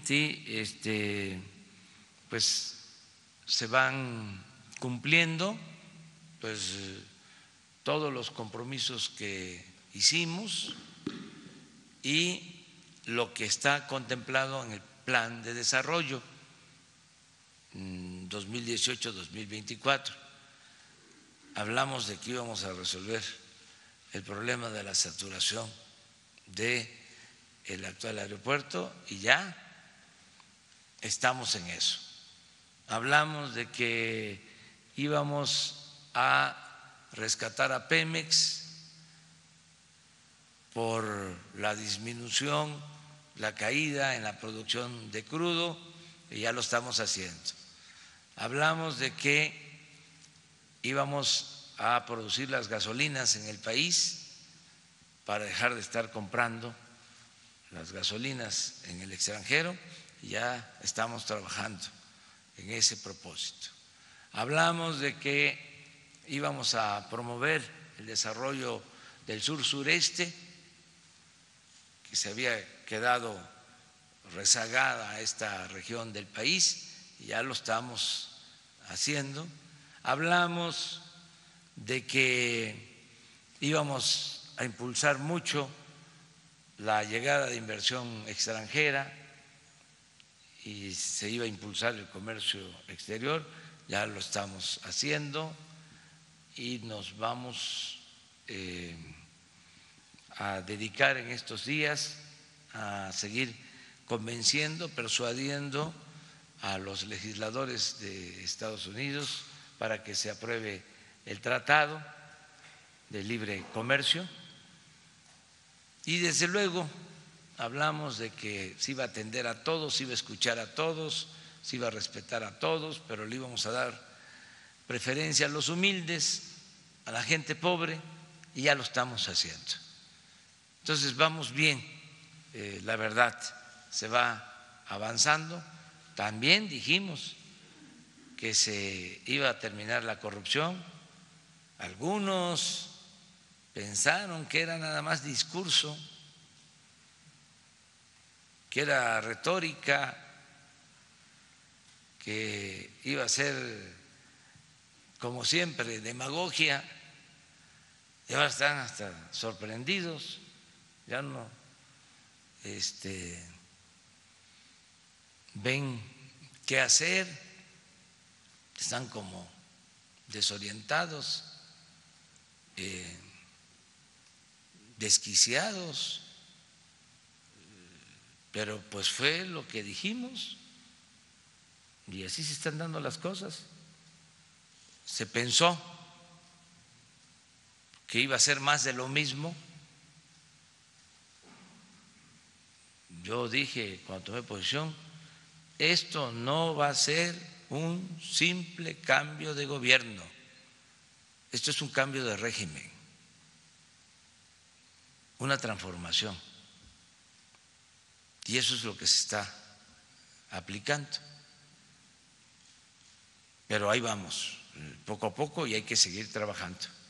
sí, pues se van cumpliendo pues todos los compromisos que hicimos y lo que está contemplado en el plan de desarrollo 2018-2024. Hablamos de que íbamos a resolver el problema de la saturación del actual aeropuerto y ya estamos en eso. Hablamos de que íbamos a rescatar a Pemex por la disminución, la caída en la producción de crudo, y ya lo estamos haciendo. Hablamos de que íbamos a producir las gasolinas en el país para dejar de estar comprando las gasolinas en el extranjero, y ya estamos trabajando en ese propósito. Hablamos de que íbamos a promover el desarrollo del sur-sureste, que se había quedado rezagada esta región del país, y ya lo estamos haciendo. Hablamos de que íbamos a impulsar mucho la llegada de inversión extranjera y se iba a impulsar el comercio exterior, ya lo estamos haciendo, y nos vamos a dedicar en estos días a seguir convenciendo, persuadiendo a los legisladores de Estados Unidos para que se apruebe el Tratado de Libre Comercio. Y desde luego hablamos de que se iba a atender a todos, se iba a escuchar a todos, se iba a respetar a todos, pero le íbamos a dar preferencia a los humildes, a la gente pobre, y ya lo estamos haciendo. Entonces vamos bien, la verdad, se va avanzando. También dijimos que se iba a terminar la corrupción. Algunos pensaron que era nada más discurso, que era retórica, que iba a ser, como siempre, demagogia, y ahora están hasta sorprendidos, ya no ven qué hacer, están como desorientados, desquiciados, pero pues fue lo que dijimos y así se están dando las cosas. Se pensó que iba a ser más de lo mismo. Yo dije cuando tomé posición, esto no va a ser un simple cambio de gobierno, esto es un cambio de régimen, una transformación, y eso es lo que se está aplicando. Pero ahí vamos, poco a poco, y hay que seguir trabajando.